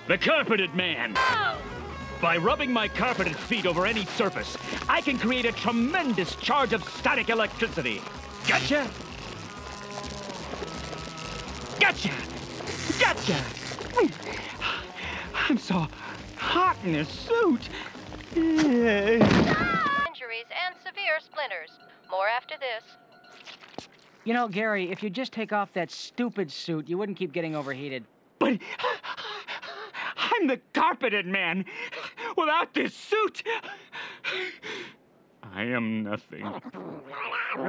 The Carpeted Man. By rubbing my carpeted feet over any surface, I can create a tremendous charge of static electricity. Gotcha? Gotcha! Gotcha! I'm so hot in this suit. Injuries and severe splinters. More after this. You know, Gary, if you just take off that stupid suit, you wouldn't keep getting overheated. But I'm the Carpeted Man. Without this suit, I am nothing.